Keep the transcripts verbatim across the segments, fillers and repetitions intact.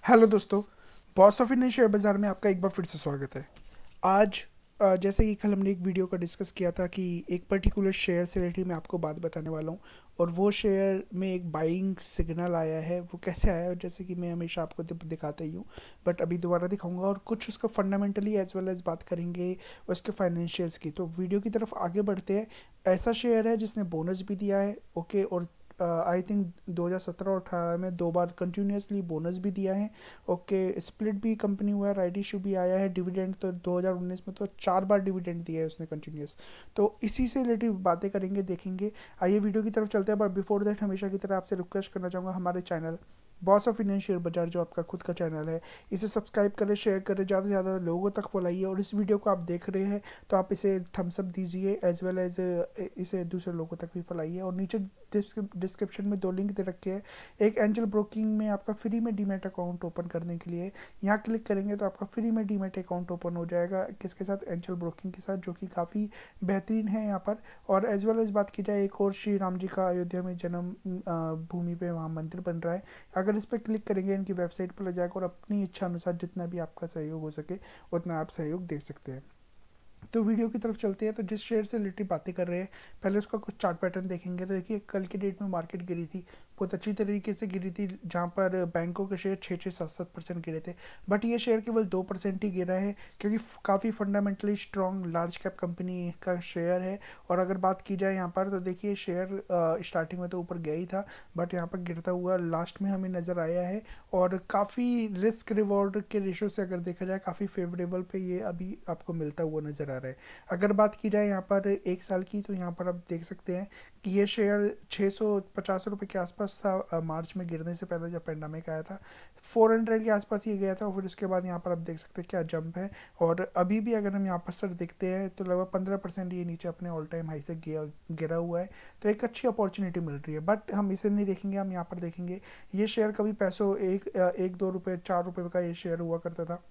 Hello दोस्तों। Boss of Indian share बाज़ार में आपका एक बार फिर से स्वागत है। आज अ, जैसे कि कल हमने एक वीडियो का डिस्कस किया था कि एक पर्टिकुलर शेयर से रिलेटेड मैं आपको बात बताने वाला हूँ और वो शेयर में एक बाइंग सिग्नल आया है। वो कैसे आया है, जैसे कि मैं हमेशा आपको दि- दिखाता ही हूँ, बट अभी दोबारा दिखाऊंगा और कुछ उसका फंडामेंटली एज वेल एज बात करेंगे उसके फाइनेंशियल्स की। तो वीडियो की तरफ आगे बढ़ते हैं। ऐसा शेयर है जिसने बोनस भी दिया है, ओके, और आई थिंक दो हज़ार सत्रह और अठारह में दो बार कंटिन्यूसली बोनस भी दिया है। ओके, स्प्लिट भी कंपनी हुआ है, राइट इशू भी आया है, डिविडेंड तो दो हज़ार उन्नीस में तो चार बार डिविडेंड दिया है उसने कंटिन्यूस। तो इसी से रिलेटेड बातें करेंगे, देखेंगे। आइए वीडियो की तरफ चलते हैं, बट बिफोर दैट हमेशा की तरह आपसे रिक्वेस्ट करना चाहूँगा, हमारे channel boss of Indian share बाजार जो आपका खुद का चैनल है, इसे सब्सक्राइब करें, शेयर करें, ज़्यादा से ज़्यादा लोगों तक फैलाइए। और इस वीडियो को आप देख रहे हैं तो आप इसे थम्स अप दीजिए, एज वेल एज इसे दूसरे लोगों तक भी फैलाइए। और नीचे डिस्क्रिप्शन में दो लिंक दे रखे हैं। एक एंजल ब्रोकिंग में आपका फ्री में डीमैट अकाउंट ओपन करने के लिए, यहाँ क्लिक करेंगे तो आपका फ्री में डीमैट अकाउंट ओपन हो जाएगा, किसके साथ, एंजल ब्रोकिंग के साथ, जो कि काफ़ी बेहतरीन है यहाँ पर। और एज वेल एज बात की जाए, एक और श्री राम जी का अयोध्या में जन्म अ, भूमि पे वहाँ मंदिर बन रहा है। अगर इस पर क्लिक करेंगे इनकी वेबसाइट पर ले जाकर, और अपनी इच्छा अनुसार जितना भी आपका सहयोग हो सके उतना आप सहयोग दे सकते हैं। तो वीडियो की तरफ चलते हैं। तो जिस शेयर से रिलेटेड बातें कर रहे हैं, पहले उसका कुछ चार्ट पैटर्न देखेंगे। तो देखिए, कल की डेट में मार्केट गिरी थी, बहुत अच्छी तरीके से गिरी थी, जहां पर बैंकों के शेयर छः छः सात सात परसेंट गिरे थे। बट ये शेयर केवल दो परसेंट ही गिरा है, क्योंकि काफ़ी fundamentally strong large cap company का शेयर है। और अगर बात की जाए यहाँ पर, तो देखिए शेयर स्टार्टिंग में तो ऊपर गया ही था, बट यहाँ पर गिरता हुआ लास्ट में हमें नज़र आया है। और काफ़ी रिस्क रिवॉर्ड के रेशो से अगर देखा जाए, काफ़ी फेवरेबल पे ये अभी आपको मिलता हुआ नज़र आ रहा है। अगर बात की जाए यहाँ पर एक साल की, तो यहाँ पर आप देख सकते हैं कि ये शेयर छः सौ पचास रुपये के आसपास था अ, मार्च में गिरने से पहले जब पेंडेमिक आया था। फोर हंड्रेड के आसपास ये गया था, और फिर उसके बाद यहाँ पर आप देख सकते हैं क्या जंप है। और अभी भी अगर हम यहाँ पर सर देखते हैं तो लगभग पंद्रह परसेंट ये नीचे अपने ऑल टाइम हाई से गिरा गिरा हुआ है। तो एक अच्छी अपॉर्चुनिटी मिल रही है, बट हम इसे नहीं देखेंगे, हम यहाँ पर देखेंगे ये शेयर कभी पैसों एक एक दो रुपये चार रुपये का ये शेयर हुआ करता था।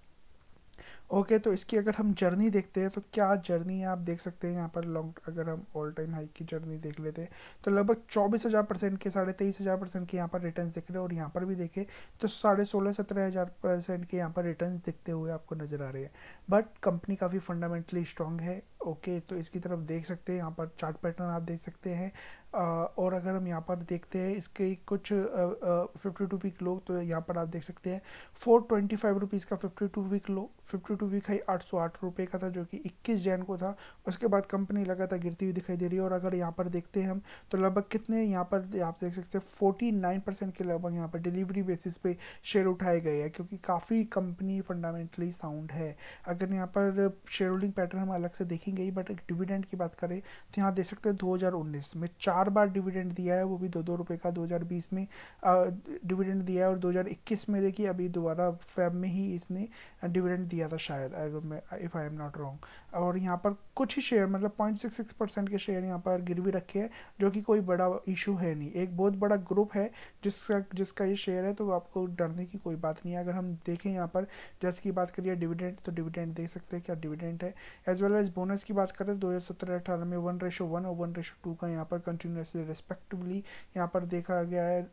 ओके, तो इसकी अगर हम जर्नी देखते हैं तो क्या जर्नी है आप देख सकते हैं यहाँ पर। लॉन्ग अगर हम ऑल टाइम हाई की जर्नी देख लेते हैं तो लगभग चौबीस हज़ार परसेंट के, साढ़े तेईस हज़ार परसेंट के यहाँ पर रिटर्न दिख रहे हैं। और यहाँ पर भी देखें तो साढ़े सोलह सत्रह हज़ार परसेंट के यहाँ पर रिटर्न दिखते हुए आपको नज़र आ रहे हैं। बट कंपनी काफ़ी फंडामेंटली स्ट्रांग है। ओके, तो इसकी तरफ देख सकते हैं, यहाँ पर चार्ट पैटर्न आप देख सकते हैं। अ, और अगर हम यहाँ पर देखते हैं इसके कुछ फिफ्टी टू वीक लो, तो यहाँ पर आप देख सकते हैं फोर ट्वेंटी फाइव रुपीज़ का fifty two week low, fifty two week high आठ सौ आठ रुपये का था, जो कि इक्कीस जैन को था। उसके बाद कंपनी लगातार गिरती हुई दिखाई दे रही है। और अगर यहाँ पर देखते हैं हम, तो लगभग कितने यहाँ पर आप देख सकते हैं फोर्टी नाइन परसेंट के लगभग यहाँ पर डिलीवरी बेसिस पे शेयर उठाए गए हैं, क्योंकि काफ़ी कंपनी फंडामेंटली साउंड है। अगर यहाँ पर शेयर होल्डिंग पैटर्न हम अलग से देखेंगे ही, बट डिविडेंड की बात करें तो यहाँ देख सकते हैं दो हज़ार उन्नीस में चार बार डिविडेंड दिया है, वो भी दो दो रुपये का। दो हज़ार बीस में डिविडेंड दिया है, और दो हज़ार इक्कीस में देखिए अभी दोबारा फेब में ही इसने डिविडेंड दिया था शायद, अगर मैं, if I am not wrong. और यहाँ पर कुछ ही शेयर, मतलब पॉइंट सिक्स सिक्स परसेंट के शेयर यहाँ पर गिरवी रखे हैं, जो कि कोई बड़ा इशू है नहीं। एक बहुत बड़ा ग्रुप है जिसका जिसका ये शेयर है, तो आपको डरने की कोई बात नहीं है। अगर हम देखें यहाँ पर, जैसे की बात करिए डिविडेंड, तो डिविडेंड देख सकते हैं क्या डिविडेंड है। एज वेल एज बोनस की बात करें तो दो हज़ार सत्रह अठारह में वन रेशो वन और वन रेशो टू का यहाँ पर कंटिन्यूसली रिस्पेक्टिवली यहाँ पर देखा गया है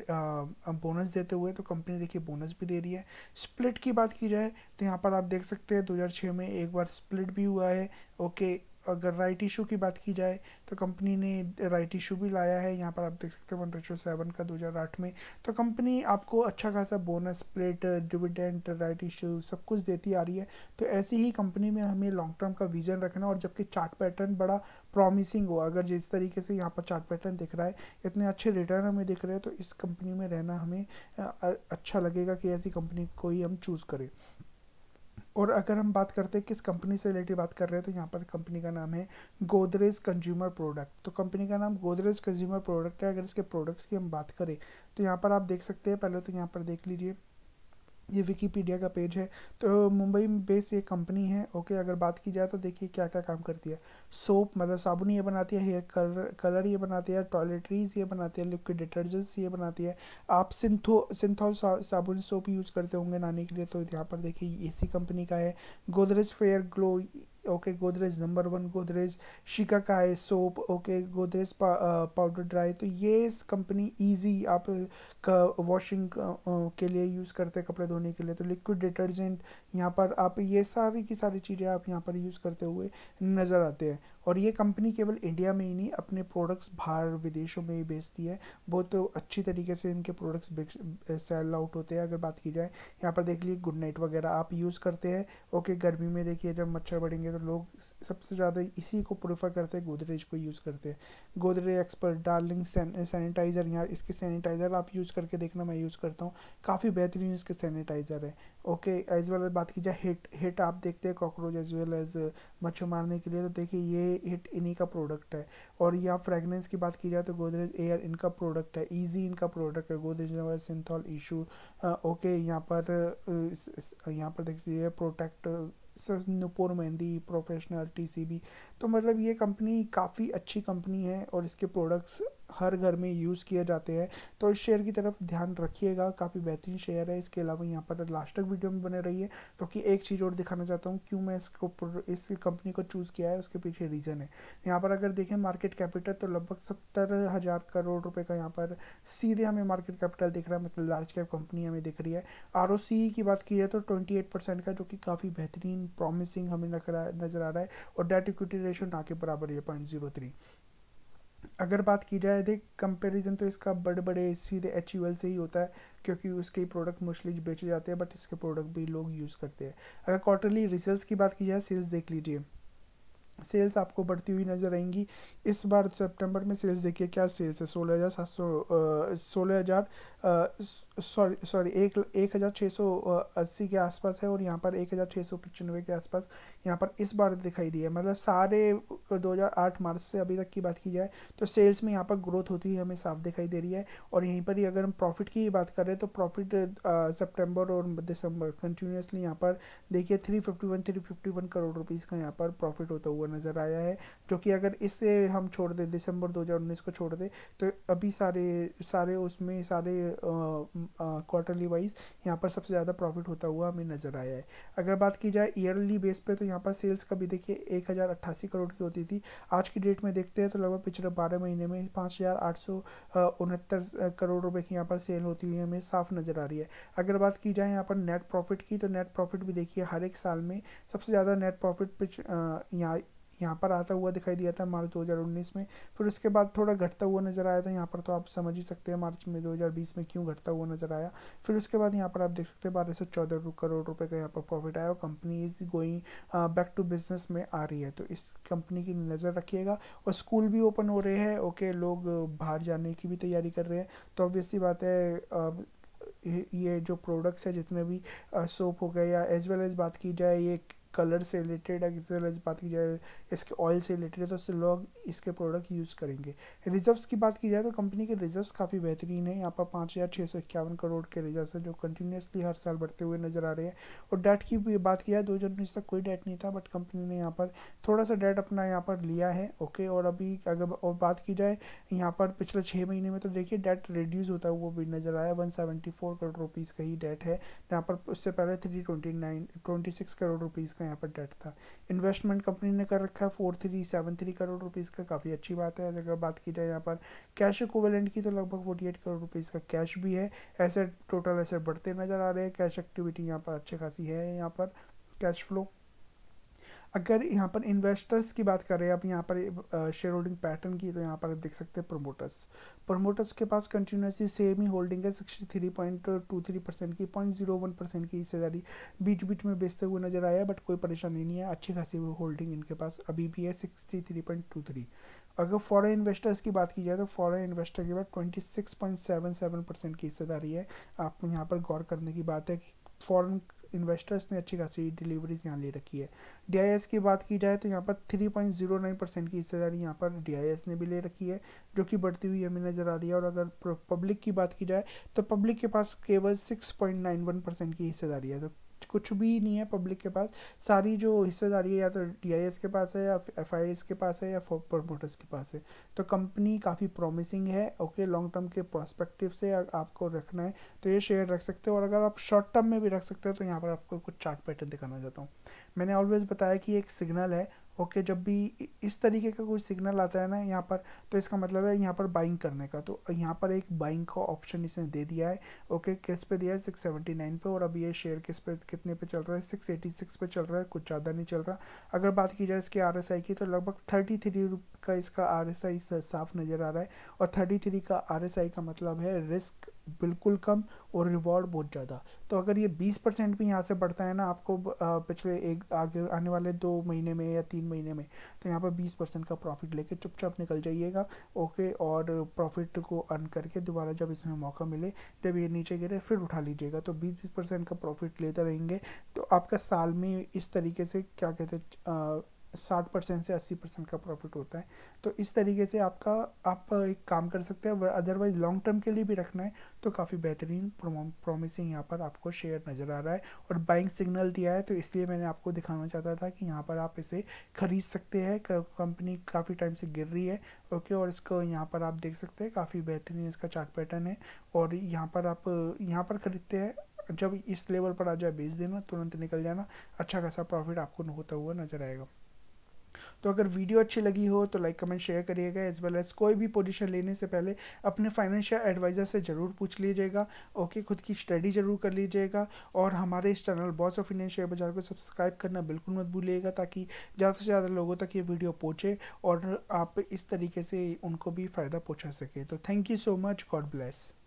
बोनस देते हुए। तो कंपनी देखिए बोनस भी दे रही है। स्प्लिट की बात की जाए तो यहाँ पर आप देख सकते हैं दो हज़ार छः में एक बार स्प्लिट भी हुआ है। ओके, अगर राइट इशू की बात की जाए तो कंपनी ने राइट इशू भी लाया है, यहाँ पर आप देख सकते हैं वन रेशो सेवन का दो हज़ार आठ में। तो कंपनी आपको अच्छा खासा bonus, split, dividend, right issue सब कुछ देती आ रही है। तो ऐसी ही कंपनी में हमें लॉन्ग टर्म का विजन रखना, और जबकि चार्ट पैटर्न बड़ा प्रॉमिसिंग हो, अगर जिस तरीके से यहाँ पर चार्ट पैटर्न दिख रहा है, इतने अच्छे रिटर्न हमें दिख रहे हैं, तो इस कंपनी में रहना हमें अच्छा लगेगा कि ऐसी कंपनी को ही हम चूज़ करें। और अगर हम बात करते हैं किस कंपनी से रिलेटेड बात कर रहे हैं, तो यहाँ पर कंपनी का नाम है गोदरेज कंज्यूमर प्रोडक्ट। तो कंपनी का नाम गोदरेज कंज्यूमर प्रोडक्ट है। अगर इसके प्रोडक्ट्स की हम बात करें तो यहाँ पर आप देख सकते हैं, पहले तो यहाँ पर देख लीजिए, ये विकीपीडिया का पेज है। तो मुंबई में बेस ये कंपनी है। ओके, अगर बात की जाए तो देखिए क्या क्या काम करती है। सोप मतलब साबुन ये बनाती है, हेयर कलर कलर ये बनाती है, टॉयलेटरीज ये बनाती है, लिक्विड डिटर्जेंट्स ये बनाती है। आप सिंथो सिंथॉल सा, साबुन सोप यूज़ करते होंगे नहाने के लिए, तो यहाँ पर देखिए इसी कंपनी का है। Godrej fair glow okay, Godrej number one, Godrej shikakai soap, okay, Godrej पा, पाउडर ड्राई। तो ये कंपनी इजी आप का वॉशिंग के लिए यूज़ करते हैं, कपड़े धोने के लिए। तो लिक्विड डिटर्जेंट यहाँ पर आप ये सारी की सारी चीज़ें आप यहाँ पर यूज़ करते हुए नज़र आते हैं। और ये कंपनी केवल इंडिया में ही नहीं, अपने प्रोडक्ट्स बाहर विदेशों में ही बेचती है। बहुत तो अच्छी तरीके से इनके प्रोडक्ट्स सेल आउट होते हैं। अगर बात की जाए यहाँ पर देख लीजिए, गुड नाइट वगैरह आप यूज़ करते हैं। ओके, गर्मी में देखिए जब मच्छर बढ़ेंगे तो लोग सबसे ज़्यादा इसी को प्रेफर करते हैं, गोदरेज को यूज़ करते हैं। गोदरेज एक्सपर्ट डार्लिंग सैनिटाइज़र, यहाँ इसके सैनिटाइज़र आप यूज़ करके देखना, मैं यूज़ करता हूँ, काफ़ी बेहतरीन इसके सैनिटाइज़र है। ओके, एज वेल बात की जाए हिट, हिट आप देखते हैं कॉकरोच एज वेल एज मच्छर मारने के लिए, तो देखिए ये हिट इन्हीं का प्रोडक्ट है। और यहाँ फ्रेगनेंस की बात की जाए तो गोदरेज एयर इनका प्रोडक्ट है, इजी इनका प्रोडक्ट है, गोदरेज सिंथॉल इशू। ओके, यहाँ पर यहाँ पर देखिए protect Nupur mehndi professional TCB. तो मतलब ये कंपनी काफ़ी अच्छी कंपनी है और इसके प्रोडक्ट्स हर घर में यूज़ किए जाते हैं। तो इस शेयर की तरफ ध्यान रखिएगा, काफ़ी बेहतरीन शेयर है। इसके अलावा यहाँ पर लास्ट तक वीडियो में बने रहिए, क्योंकि तो एक चीज़ और दिखाना चाहता हूँ क्यों मैं इसको इस कंपनी को चूज़ किया है, उसके पीछे रीज़न है। यहाँ पर अगर देखें मार्केट कैपिटल तो लगभग सत्तर हज़ार करोड़ रुपए का यहाँ पर सीधे हमें मार्केट कैपिटल दिख रहा है, मतलब लार्ज कैप कंपनी हमें दिख रही है। आर ओ सी की बात की जाए तो ट्वेंटी एट परसेंट का, जो कि काफ़ी बेहतरीन प्रॉमिसिंग हमें नज़र आ रहा है। और डेट इक्विटी रेशो ना के बराबर है पॉइंट जीरो थ्री। अगर बात की जाए देख कंपैरिजन तो इसका बड़े बड़े सीधे एच यू एल से ही होता है, क्योंकि उसके प्रोडक्ट मोस्टली बेचे जाते हैं, बट इसके प्रोडक्ट भी लोग यूज़ करते हैं। अगर क्वार्टरली रिजल्ट्स की बात की जाए, सेल्स देख लीजिए, सेल्स आपको बढ़ती हुई नजर आएंगी। इस बार सितंबर में सेल्स देखिए क्या सेल्स है, सोलह हज़ार सात सौ सोलह हज़ार सॉरी सॉरी एक एक हज़ार छः सौ अस्सी के आसपास है, और यहाँ पर एक हज़ार छः सौ पचानवे के आसपास यहाँ पर इस बार दिखाई दी है। मतलब सारे दो हज़ार आठ मार्च से अभी तक की बात की जाए तो सेल्स में यहाँ पर ग्रोथ होती हुई हमें साफ दिखाई दे रही है। और यहीं पर ही अगर हम प्रॉफिट की बात करें तो प्रॉफिट सितंबर और दिसंबर कंटिन्यूसली यहाँ पर देखिए three fifty one three fifty one crore rupees का यहाँ पर प्रॉफिट होता हुआ नज़र आया है। जो कि अगर इससे हम छोड़ दें, दिसंबर दो हज़ार उन्नीस को छोड़ दें, तो अभी सारे सारे उसमें सारे क्वार्टरली वाइज यहाँ पर सबसे ज़्यादा प्रॉफिट होता हुआ हमें नज़र आया है। अगर बात की जाए ईयरली बेस पे तो यहाँ पर सेल्स कभी देखिए एक हज़ार अट्ठासी करोड़ की होती थी, आज की डेट में देखते हैं तो लगभग पिछले बारह महीने में पाँच हज़ार आठ सौ उनहत्तर करोड़ रुपए की यहाँ पर सेल होती हुई हमें साफ नज़र आ रही है। अगर बात की जाए यहाँ पर नेट प्रॉफिट की, तो नेट प्रॉफिट भी देखिए हर एक साल में सबसे ज़्यादा नेट प्रॉफिट यहाँ यहाँ पर आता हुआ दिखाई दिया था मार्च दो हज़ार उन्नीस में। फिर उसके बाद थोड़ा घटता हुआ नज़र आया था, यहाँ पर तो आप समझ ही सकते हैं मार्च में दो हज़ार बीस में क्यों घटता हुआ नज़र आया। फिर उसके बाद यहाँ पर आप देख सकते हैं बारह सौ चौदह करोड़ रुपए का यहाँ पर प्रॉफिट आया, और company is going back to business में आ रही है। तो इस कंपनी की नज़र रखिएगा। और स्कूल भी ओपन हो रहे हैं, ओके, लोग बाहर जाने की भी तैयारी कर रहे हैं। तो ऑब्वियसली बात है ये जो प्रोडक्ट्स है जितने भी सोप हो गए, या एज वेल एज बात की जाए ये कलर से रिलेटेड एज वेल एज बात की जाए इसके ऑयल से रिलेटेड, तो उससे लोग इसके प्रोडक्ट यूज़ करेंगे। रिजर्व्स की बात की जाए तो कंपनी के रिजर्व्स काफ़ी बेहतरीन है। यहाँ पर पाँच हज़ार छः सौ इक्यावन करोड़ के रिजर्व्स हैं, जो कंटिन्यूसली हर साल बढ़ते हुए नजर आ रहे हैं। और डेट की भी बात की जाए दो हज़ार उन्नीस तक कोई डेट नहीं था, बट कंपनी ने यहाँ पर थोड़ा सा डेट अपना यहाँ पर लिया है। ओके, और अभी अगर और बात की जाए यहाँ पर पिछले छः महीने में तो देखिए डेट रिड्यूस होता है वो भी नजर आया, one seventy four crore rupees का ही डेट है, जहाँ पर उससे पहले three twenty nine twenty six crore rupees का यहाँ पर डेट था। इन्वेस्टमेंट कंपनी ने कर रखा है four three seven three crore rupees का, काफ़ी अच्छी बात है। अगर बात की जाए यहाँ पर कैश इक्विवेलेंट की तो लगभग फोर्टी एट करोड़ रुपीज़ का कैश भी है। एसेट टोटल एसेट बढ़ते नज़र आ रहे हैं, कैश एक्टिविटी यहाँ पर अच्छी खासी है। यहाँ पर कैश फ्लो, अगर यहाँ पर इन्वेस्टर्स की बात करें अब यहाँ पर शेयर होल्डिंग पैटर्न की, तो यहाँ पर आप देख सकते हैं प्रमोटर्स प्रमोटर्स के पास कंटिन्यूसली सेम ही होल्डिंग है, sixty three point two three percent की, पॉइंट जीरो वन परसेंट की हिस्सेदारी बीच बीच में बेचते हुए नजर आया है, बट कोई परेशानी नहीं है, अच्छी खासी होल्डिंग इनके पास अभी भी है sixty three point two three. अगर फॉरेन इन्वेस्टर्स की बात की जाए तो फॉरेन इन्वेस्टर के बाद twenty six point seven seven percent की हिस्सेदारी है। आप यहाँ पर गौर करने की बात है कि फॉरेन इन्वेस्टर्स ने अच्छी खासी डिलीवरीज यहाँ ले रखी है। डीआईएस की बात की जाए तो यहाँ पर three point zero nine percent की हिस्सेदारी यहाँ पर डीआईएस ने भी ले रखी है, जो कि बढ़ती हुई हमें नज़र आ रही है। और अगर पब्लिक की बात की जाए तो पब्लिक के पास केवल six point nine one percent की हिस्सेदारी है। तो कुछ भी नहीं है पब्लिक के पास। सारी जो हिस्सेदारी है या तो डीआईएस के पास है या एफआईएस के पास है या प्रमोटर्स के पास है। तो कंपनी काफ़ी प्रॉमिसिंग है। ओके, लॉन्ग टर्म के पर्सपेक्टिव से अगर आपको रखना है तो ये शेयर रख सकते हो, और अगर आप शॉर्ट टर्म में भी रख सकते हो तो यहाँ पर आपको कुछ चार्ट पैटर्न दिखाना चाहता हूँ। मैंने ऑलवेज बताया कि एक सिग्नल है। ओके, जब भी इस तरीके का कोई सिग्नल आता है ना यहाँ पर, तो इसका मतलब है यहाँ पर बाइंग करने का। तो यहाँ पर एक बाइंग का ऑप्शन इसने दे दिया है। ओके, किस पे दिया है? सिक्स सेवेंटी नाइन पे। और अभी ये शेयर किस पे, कितने पे चल रहा है? सिक्स एटी सिक्स पे चल रहा है, कुछ ज़्यादा नहीं चल रहा। अगर बात की जाए इसके आर एस आई की, तो लगभग थर्टी थ्री का इसका आर एस आई साफ नज़र आ रहा है। और थर्टी थ्री का आर एस आई का मतलब है रिस्क बिल्कुल कम और रिवॉर्ड बहुत ज़्यादा। तो अगर ये बीस परसेंट भी यहाँ से बढ़ता है ना आपको पिछले एक आगे आने वाले दो महीने में या तीन महीने में, तो यहाँ पर बीस परसेंट का प्रॉफिट लेके चुपचाप निकल जाइएगा। ओके, और प्रॉफिट को अर्न करके दोबारा जब इसमें मौका मिले, जब ये नीचे गिरे फिर उठा लीजिएगा। तो बीस बीस परसेंट का प्रॉफिट लेते रहेंगे तो आपका साल में इस तरीके से क्या कहते हैं साठ परसेंट से अस्सी परसेंट का प्रॉफिट होता है। तो इस तरीके से आपका आप एक काम कर सकते हैं। अदरवाइज लॉन्ग टर्म के लिए भी रखना है तो काफ़ी बेहतरीन प्रॉमिसिंग यहाँ पर आपको शेयर नज़र आ रहा है, और बाइंग सिग्नल दिया है। तो इसलिए मैंने आपको दिखाना चाहता था कि यहाँ पर आप इसे खरीद सकते हैं। कंपनी काफ़ी टाइम से गिर रही है। ओके, और इसको यहाँ पर आप देख सकते हैं, काफ़ी बेहतरीन इसका चार्ट पैटर्न है। और यहाँ पर आप यहाँ पर खरीदते हैं, जब इस लेवल पर आ जाए बेच देना, तुरंत निकल जाना, अच्छा खासा प्रॉफिट आपको होता हुआ नजर आएगा। तो अगर वीडियो अच्छी लगी हो तो लाइक कमेंट शेयर करिएगा। एज वेल एज कोई भी पोजीशन लेने से पहले अपने फाइनेंशियल एडवाइज़र से ज़रूर पूछ लीजिएगा। ओके, खुद की स्टडी ज़रूर कर लीजिएगा। और हमारे इस channel boss of Indian share बाजार को सब्सक्राइब करना बिल्कुल मत भूलिएगा, ताकि ज़्यादा से ज़्यादा लोगों तक ये वीडियो पहुँचे और आप इस तरीके से उनको भी फ़ायदा पहुँचा सके। तो thank you so much, God bless.